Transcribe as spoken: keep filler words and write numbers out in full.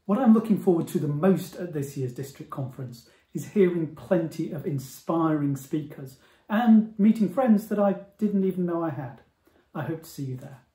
What I'm looking forward to the most at this year's district conference is hearing plenty of inspiring speakers and meeting friends that I didn't even know I had. I hope to see you there.